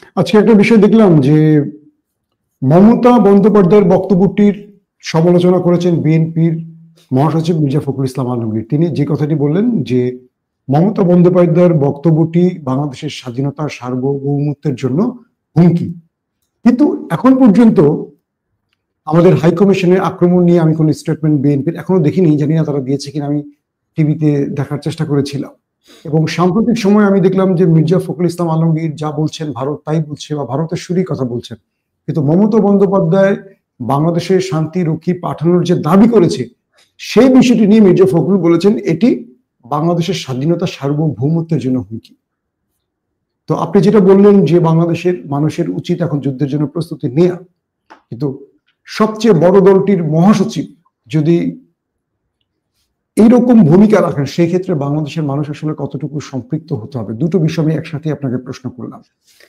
আজকে একটা বিষয় দেখলাম যে মমতা বন্দ্যোপাধ্যায়ের বক্তব্যটির সমালোচনা করেছেন বিএনপির মহাসচিব মির্জা ফখরুল ইসলাম আলমগীর। তিনি যে কথাটি বললেন যে মমতা বন্দ্যোপাধ্যায়ের বক্তব্যটি বাংলাদেশের স্বাধীনতা সার্বভৌমত্বের জন্য হুমকি। কিন্তু এখন পর্যন্ত আমাদের হাইকমিশনের আক্রমণ নিয়ে আমি কোনো স্টেটমেন্ট বিএনপির এখনো দেখিনি, জানি না তারা দিয়েছে কিনা। আমি টিভিতে দেখার চেষ্টা করেছিলাম এবং সাম্প্রতিক সময় আমি দেখলাম যে মির্জা ফখরুল ইসলাম আলমগীর যা বলছেন ভারত তাই বলছে বা ভারতের সুরই কথা বলছেন, কিন্তু মমতা বন্দ্যোপাধ্যায় বাংলাদেশের শান্তি রক্ষী পাঠানোর যে দাবি করেছে সেই বিষয়টি নিয়ে মির্জা ফখরুল বলেছেন এটি বাংলাদেশের স্বাধীনতা সার্বভৌমত্বের জন্য হুমকি। তো আপনি যেটা বললেন যে বাংলাদেশের মানুষের উচিত এখন যুদ্ধের জন্য প্রস্তুতি নেওয়া, কিন্তু সবচেয়ে বড় দলটির মহাসচিব যদি এইরকম ভূমিকা রাখেন সেই ক্ষেত্রে বাংলাদেশের মানুষ আসলে কতটুকু সম্পৃক্ত হতে হবে? দুটো বিষয় আমি একসাথে আপনাকে প্রশ্ন করলাম।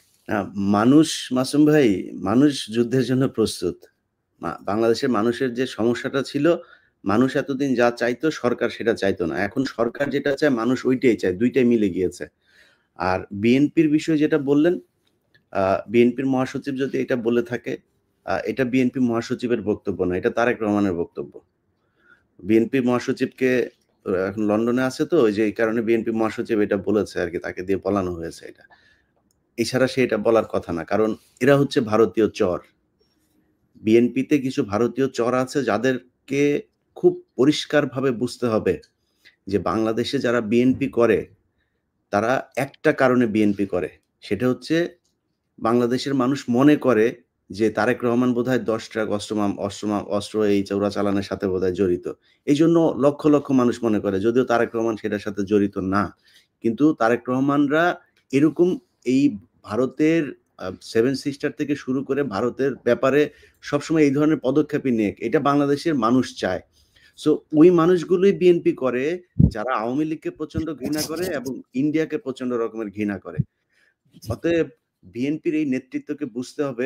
মানুষ, মাসুম ভাই, মানুষ যুদ্ধের জন্য প্রস্তুত। বাংলাদেশের মানুষের যে সমস্যাটা ছিল, মানুষ এতদিন যা চাইতো সরকার সেটা চাইতো না। এখন সরকার যেটা চায় মানুষ ওইটাই চায়, দুইটাই মিলে গিয়েছে। আর বিএনপির বিষয়ে যেটা বললেন, বিএনপির মহাসচিব যদি এটা বলে থাকে, এটা বিএনপি মহাসচিবের বক্তব্য না, এটা তারেক রহমানের বক্তব্য। বিএনপি মহাসচিবকে এখন লন্ডনে আছে, তো ওই যে এই কারণে বিএনপি মহাসচিব এটা বলেছে আর কি, তাকে দিয়ে বলানো হয়েছে এটা। এছাড়া সে এটা বলার কথা না, কারণ এরা হচ্ছে ভারতীয় চর। বিএনপিতে কিছু ভারতীয় চর আছে যাদেরকে খুব পরিষ্কারভাবে বুঝতে হবে যে বাংলাদেশে যারা বিএনপি করে তারা একটা কারণে বিএনপি করে, সেটা হচ্ছে বাংলাদেশের মানুষ মনে করে যে তারেক রহমান বোধহয় 10 ট্রাক অস্ত্র এই চোরাচালানের সাথে বোধহয় জড়িত। এই জন্য লক্ষ লক্ষ মানুষ মনে করে, যদিও তারেক রহমান সেটার সাথে জড়িত না। কিন্তু তারেক রহমানরা এরকম এই ভারতের সেভেন সিস্টার থেকে শুরু করে ভারতের ব্যাপারে সবসময় এই ধরনের পদক্ষেপই নিয়ে, এটা বাংলাদেশের মানুষ চায়। সো ওই মানুষগুলোই বিএনপি করে যারা আওয়ামী লীগকে প্রচন্ড ঘৃণা করে এবং ইন্ডিয়াকে প্রচন্ড রকমের ঘৃণা করে। অতএব বিএনপির এই নেতৃত্বকে বুঝতে হবে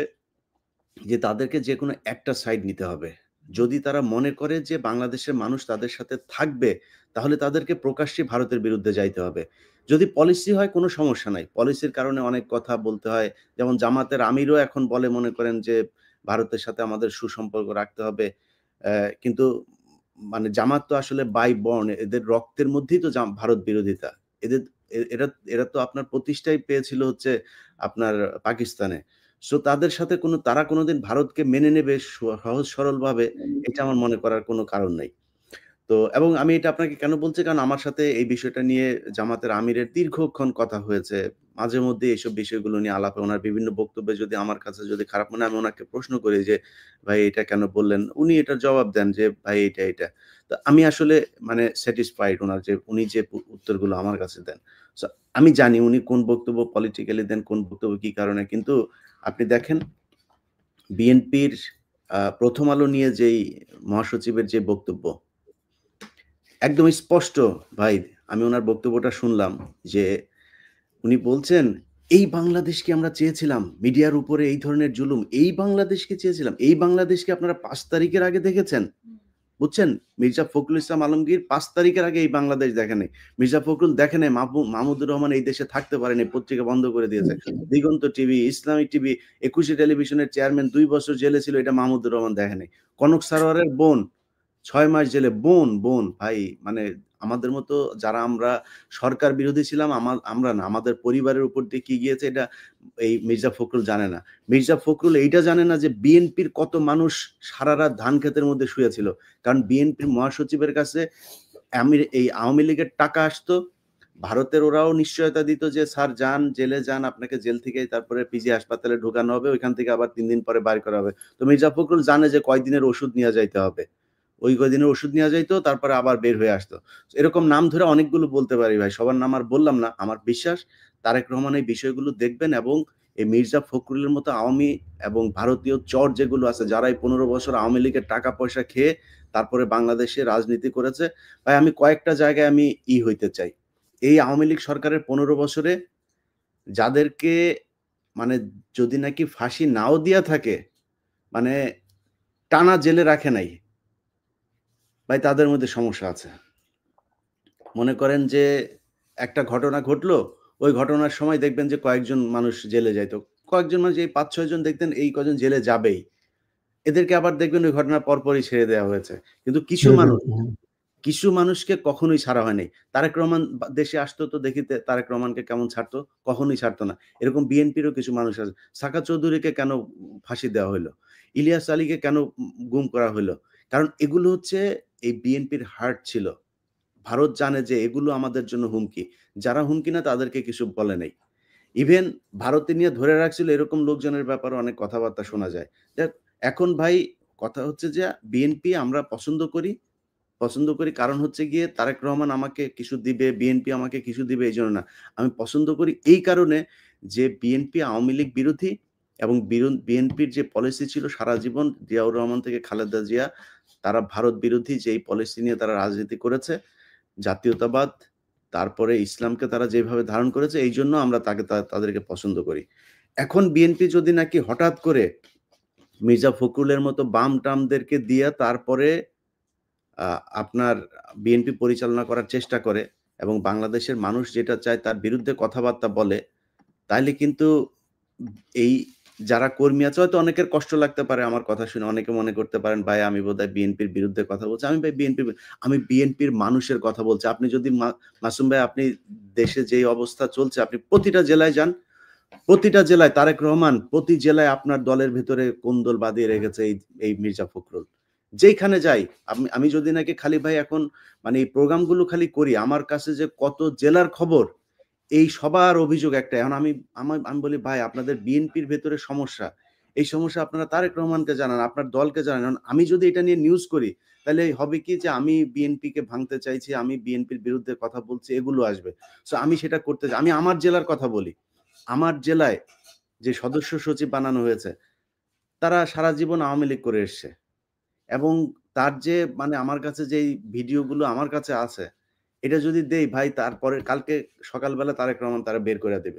যে তাদেরকে যে কোনো একটা সাইড নিতে হবে। যদি তারা মনে করে যে বাংলাদেশের মানুষ তাদের সাথে থাকবে, তাহলে তাদেরকে প্রকাশ্যে ভারতের বিরুদ্ধে যাইতে হবে। যদি পলিসি হয় কোনো সমস্যা নাই। পলিসির কারণে অনেক কথা বলতে হয়। যেমন জামাতের আমিরও এখন বলে, মনে করেন যে ভারতের সাথে আমাদের সুসম্পর্ক রাখতে হবে। কিন্তু মানে জামাত তো আসলে বাই বর্ন, এদের রক্তের মধ্যেই তো ভারত বিরোধিতা। এদের এরা এরা তো আপনার প্রতিষ্ঠাই পেয়েছিল হচ্ছে আপনার পাকিস্তানে। সো তাদের সাথে তারা কোনোদিন ভারতকে মেনে নেবে সহজ সরলভাবে, এটা আমার মনে করার কোনো কারণ নাই। তো এবং আমি এটা আপনাকে কেন বলছি, কারণ আমার সাথে এই বিষয়টা নিয়ে জামাতের আমিরের দীর্ঘক্ষণ কথা হয়েছে। মাঝে মধ্যে এইসব বিষয়গুলো নিয়ে আলাপে ওনার বিভিন্ন বক্তব্যে যদি আমার কাছে যদি খারাপ মনে হয়, আমি ওনাকে প্রশ্ন করি যে, "ভাই এটা কেন বললেন?" উনি এটার জবাব দেন যে, "ভাই এটা।" তো আমি আসলে মানে স্যাটিসফাইড উনার যে উনি যে উত্তরগুলো আমার কাছে দেন। সো আমি জানি উনি কোন বক্তব্য পলিটিক্যালি দেন, কোন বক্তব্য কি কারণে। কিন্তু আপনি দেখেন বিএনপির 'প্রথম আলো' নিয়ে যেই মহাসচিবের যে বক্তব্য, একদম স্পষ্ট ভাই। আমি উনার বক্তব্যটা শুনলাম যে উনি বলছেন, "এই বাংলাদেশকে আমরা চেয়েছিলাম। মিডিয়ার উপরে এই ধরনের জুলুম। এই বাংলাদেশকে চেয়েছিলাম। এই বাংলাদেশকে আপনারা ৫ তারিখের আগে দেখেছেন?" বুঝছেন? মির্জা ফখরুল ইসলাম আলমগীর ৫ তারিখের আগে এই বাংলাদেশ দেখে নাই। মির্জা ফখরুল দেখে নাই মাহমুদুর রহমান এই দেশে থাকতে পারেনি। পত্রিকা বন্ধ করে দিয়েছে। দিগন্ত টিভি, ইসলামিক টিভি, একুশে টেলিভিশনের চেয়ারম্যান ২ বছর জেলে ছিল, এটা মাহমুদুর রহমান দেখে নাই। কনক সারোয়ারের বোন ৬ মাস জেলে। বোন ভাই, মানে আমাদের মতো যারা আমরা সরকার বিরোধী ছিলাম, আমরা না, আমাদের পরিবারের উপর দিয়ে কি গিয়েছে এটা এই মির্জা ফখরুল জানে না। মির্জা ফখরুল এইটা জানে না যে বিএনপির কত মানুষ সারারাত ধান ক্ষেতের মধ্যে শুয়ে ছিল। কারণ বিএনপির মহাসচিবের কাছে এই আওয়ামী লীগের টাকা আসতো। ভারতের ওরাও নিশ্চয়তা দিত যে, "স্যার যান, জেলে যান। আপনাকে জেল থেকে তারপরে পিজি হাসপাতালে ঢোকানো হবে। ওইখান থেকে আবার ৩ দিন পরে বাইর করা হবে।" তো মির্জা ফখরুল জানে যে কয়দিনের ওষুধ নিয়া যাইতে হবে। ওই কয়দিনের ওষুধ নেয়া যাইত, তারপরে আবার বের হয়ে আসতো। এরকম নাম ধরে অনেকগুলো বলতে পারি ভাই। সবার নাম আর বললাম না। আমার বিশ্বাস তারেক রহমান এই বিষয়গুলো দেখবেন এবং এই মির্জা ফখরুলের মতো আওয়ামী এবং ভারতীয় চর যেগুলো আছে, যারা এই ১৫ বছর আওয়ামী লীগের টাকা পয়সা খেয়ে তারপরে বাংলাদেশে রাজনীতি করেছে। ভাই আমি কয়েকটা জায়গায় আমি হইতে চাই। এই আওয়ামী লীগ সরকারের ১৫ বছরে যাদেরকে মানে যদি নাকি ফাঁসি নাও দিয়া থাকে, মানে টানা জেলে রাখে নাই, ভাই তাদের মধ্যে সমস্যা আছে। মনে করেন যে একটা ঘটনা ঘটলো, ওই ঘটনার সময় দেখবেন যে কয়েকজন মানুষ জেলে যাইত। কয়েকজন মানুষ, এই ৫-৬ জন দেখতেন এই কজন জেলে যাবেই। এদেরকে আবার দেখবেন ওই ঘটনার পরপরই ছেড়ে দেওয়া হয়েছে। কিন্তু ছেড়ে দিয়েছে। হ্যাঁ। কিছু মানুষকে কখনোই ছাড়া হয় নাই। তারেক রহমান দেশে আসতো তো দেখিতে তারেক রহমানকে কেমন ছাড়তো? কখনোই ছাড়তো না। এরকম বিএনপিরও কিছু মানুষ আছে। সাখাত চৌধুরীকে কেন ফাঁসি দেওয়া হইল? ইলিয়াস আলীকে কেন গুম করা হইল? কারণ এগুলো হচ্ছে এই বিএনপির হার্ট ছিল। ভারত জানে যে এগুলো আমাদের জন্য হুমকি। যারা হুমকি না তাদেরকে কিছু বলে নাই। ইভেন ভারতে নিয়ে ধরে রাখছিল এরকম লোকজনের ব্যাপারে অনেক কথাবার্তা শোনা যায়। দেখ, এখন ভাই কথা হচ্ছে যে বিএনপি আমরা পছন্দ করি কারণ হচ্ছে গিয়ে তারেক রহমান আমাকে কিছু দিবে, বিএনপি আমাকে কিছু দিবে এইজন্য না। আমি পছন্দ করি এই কারণে যে বিএনপি আওয়ামী লীগ বিরোধী এবং বিএনপির যে পলিসি ছিল সারা জীবন জিয়াউর রহমান থেকে খালেদা জিয়া, তারা ভারত বিরোধী যেই পলিসি নিয়ে তারা রাজনীতি করেছে, জাতীয়তাবাদ, তারপরে ইসলামকে তারা যেভাবে ধারণ করেছে এইজন্য আমরা তাদেরকে পছন্দ করি। এখন বিএনপি যদি নাকি হঠাৎ করে মির্জা ফখরুলের মতো বাম-টামদেরকে দিয়া তারপরে আ আপনার বিএনপি পরিচালনা করার চেষ্টা করে এবং বাংলাদেশের মানুষ যেটা চায় তার বিরুদ্ধে কথাবার্তা বলে, তাইলে কিন্তু এই যারা কর্মী আছে হয়তো অনেকের কষ্ট লাগতে পারে আমার কথা শুনে। অনেকে মনে করতে পারেন, "ভাই আমি বোধহয় বিএনপির বিরুদ্ধে কথা বলছি।" আমি বিএনপির মানুষের কথা বলছি। আপনি যদি মাসুম ভাই আপনি দেশে যেই অবস্থা চলছে আপনি প্রতিটা জেলায় যান, প্রতিটা জেলায় তারেক রহমান প্রতি জেলায় আপনার দলের ভেতরে কোন্দল বাঁধিয়ে রেখেছে এই মির্জা ফখরুল। যেইখানে যাই আমি আমি যদি নাকি খালি ভাই এখন মানে এই প্রোগ্রামগুলো খালি করি, আমার কাছে যে কত জেলার খবর, এই সবার অভিযোগ একটাই। এখন আমি বলি, "ভাই আপনাদের বিএনপির ভেতরে সমস্যা। এই সমস্যা আপনারা তারেক রহমানকে জানান, আপনার দলকে জানান।" এখন আমি যদি এটা নিয়ে নিউজ করি, তাহলে হবে কি যে আমি বিএনপিকে ভাঙতে চাইছি, আমি বিএনপির বিরুদ্ধে কথা বলছি, এগুলো আসবে। সো আমি সেটা করতে আমি আমার জেলার কথা বলি। আমার জেলায় যে সদস্য সচিব বানানো হয়েছে, তারা সারা জীবন আওয়ামী লীগ করে এসছে। এবং তার যে মানে আমার কাছে যেই ভিডিওগুলো আমার কাছে আছে, এটা যদি দেই ভাই তারপরে কালকে সকালবেলা তারেক রহমান তারা বের করে দেবে।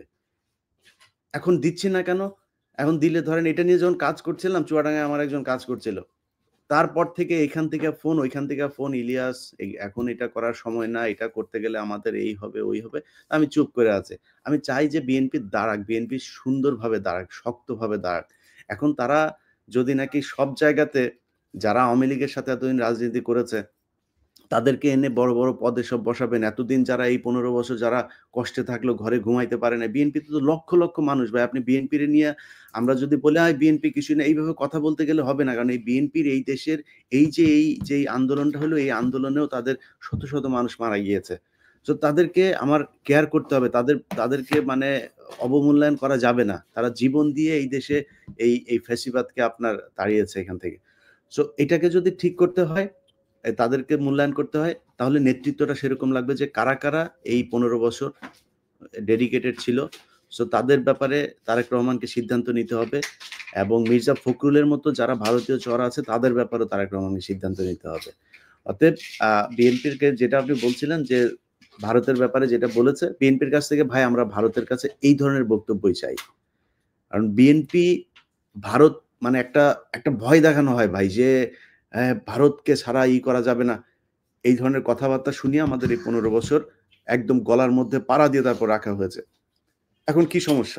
এখন দিচ্ছি না কেন? এখন দিলে ধরেন এটা নিয়ে যখন কাজ করছিলাম, চুয়াডাঙ্গায় আমার একজন কাজ করছিল। তারপর থেকে এখান থেকে ফোন, ওইখান থেকে ফোন, "ইলিয়াস এখন এটা করার সময় না। এটা করতে গেলে আমাদের এই হবে, ওই হবে।" আমি চুপ করে আছি। আমি চাই যে বিএনপি দাঁড়াক, বিএনপি সুন্দরভাবে দাঁড়াক, শক্তভাবে দাঁড়াক। এখন তারা যদি নাকি সব জায়গাতে যারা আওয়ামী লীগের সাথে এতদিন রাজনীতি করেছে তাদেরকে এনে বড়, বড় পদে সব বসাবেন। এতদিন যারা এই ১৫ বছর যারা কষ্টে থাকলো, ঘরে ঘুমাইতে পারে না। বিএনপিতে তো লক্ষ, লক্ষ মানুষ ভাই। আপনি বিএনপির নিয়ে আমরা যদি বলি, বিএনপি কিছুই না, এইভাবে কথা বলতে গেলে হবে না। কারণ এই বিএনপির এই দেশের এই যে আন্দোলনটা হলো, এই আন্দোলনেও তাদের শত, শত মানুষ মারা গিয়েছে। সো তাদেরকে আমার কেয়ার করতে হবে। তাদেরকে মানে অবমূল্যায়ন করা যাবে না। তারা জীবন দিয়ে এই দেশে এই ফ্যাসিবাদকে আপনার তাড়িয়েছে এখান থেকে। সো এটাকে যদি ঠিক করতে হয় তাদেরকে মূল্যায়ন করতে হয়, তাহলে নেতৃত্বটা সেরকম লাগবে যে কারা, কারা এই ১৫ বছর ডেডিকেটেড ছিল। সো তাদের ব্যাপারে তারেক রহমানকে সিদ্ধান্ত নিতে হবে এবং মির্জা ফখরুলের মতো যারা ভারতীয় চর আছে তাদের ব্যাপারেও তারেক রহমানকে সিদ্ধান্ত নিতে হবে। অতএব বিএনপির যেটা আপনি বলছিলেন যে ভারতের ব্যাপারে যেটা বলেছে, বিএনপির কাছ থেকে ভাই আমরা ভারতের কাছে এই ধরনের বক্তব্যই চাই। কারণ বিএনপি ভারত মানে একটা ভয় দেখানো হয় ভাই যে ভারতকে ছাড়া করা যাবে না। এই ধরনের কথাবার্তা শুনিয়ে আমাদের এই ১৫ বছর একদম গলার মধ্যে পাড়া দিয়ে তারপর রাখা হয়েছে। এখন কি সমস্যা?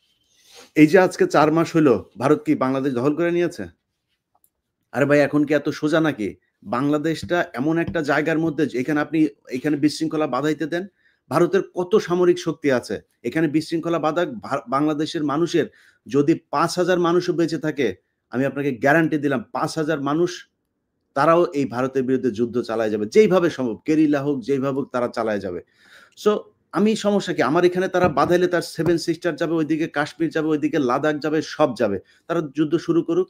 এই যে আজকে ৪ মাস হইলো, ভারত কি বাংলাদেশ দখল করে নিয়েছে? আরে ভাই এখন কি এত সোজা নাকি? বাংলাদেশটা এমন একটা জায়গার মধ্যে এখানে আপনি এখানে বিশৃঙ্খলা বাধাইতে দেন। ভারতের কত সামরিক শক্তি আছে। এখানে বিশৃঙ্খলা বাধাক বাংলাদেশের মানুষের যদি ৫,০০০ মানুষও বেঁচে থাকে, আমি আপনাকে গ্যারান্টি দিলাম ৫,০০০ মানুষ তারাও এই ভারতের বিরুদ্ধে যুদ্ধ চালায় যাবে। যেইভাবে সম্ভব গেরিলা হোক, যেইভাবে হোক তারা চালায় যাবে। সো আমি সমস্যা কি? আমার এখানে তারা বাধাইলে তার 7 সিস্টার যাবে, ওইদিকে কাশ্মীর যাবে, ওইদিকে লাদাখ যাবে, সব যাবে। তারা যুদ্ধ শুরু করুক।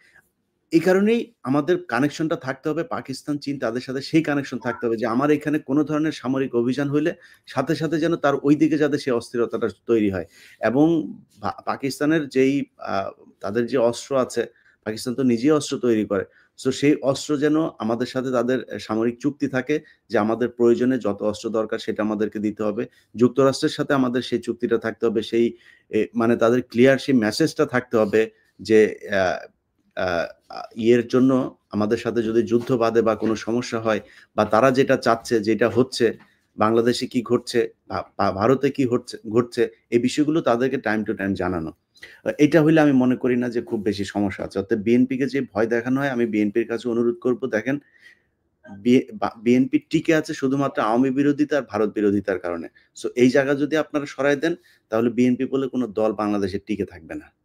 এই কারণেই আমাদের কানেকশনটা থাকতে হবে পাকিস্তান, চীন তাদের সাথে সেই কানেকশন থাকতে হবে যে আমার এখানে কোন ধরনের সামরিক অভিযান হইলে সাথে, সাথে যেন তার ঐদিকে যাতে সেই অস্থিরতাটা তৈরি হয়। এবং পাকিস্তানের যেই আ তাদের যে অস্ত্র আছে, পাকিস্তান তো নিজেই অস্ত্র তৈরি করে। সো সেই অস্ত্র যেন আমাদের সাথে তাদের সামরিক চুক্তি থাকে যে আমাদের প্রয়োজনে যত অস্ত্র দরকার সেটা আমাদেরকে দিতে হবে। যুক্তরাষ্ট্রের সাথে আমাদের সেই চুক্তিটা থাকতে হবে। সেই মানে তাদের ক্লিয়ার সেই মেসেজটা থাকতে হবে যে অ্যা আ আ ইয়ের জন্য আমাদের সাথে যদি যুদ্ধ বাধে বা কোনো সমস্যা হয় বা তারা যেটা চাচ্ছে, যেটা হচ্ছে, বাংলাদেশে কি ঘটছে, ভারতে কি ঘটছে এই বিষয়গুলো তাদেরকে টাইম টু টাইম জানানো। এটা হইলে আমি মনে করি না যে খুব বেশি সমস্যা আছে। অর্থাৎ বিএনপিকে যে ভয় দেখানো হয়, আমি বিএনপির কাছে অনুরোধ করব, দেখেন বিএনপি টিকে আছে শুধুমাত্র আওয়ামী বিরোধিতা আর ভারত বিরোধিতার কারণে। সো এই জায়গা যদি আপনারা সরায় দেন, তাহলে বিএনপি বলে কোনো দল বাংলাদেশে টিকে থাকবে না।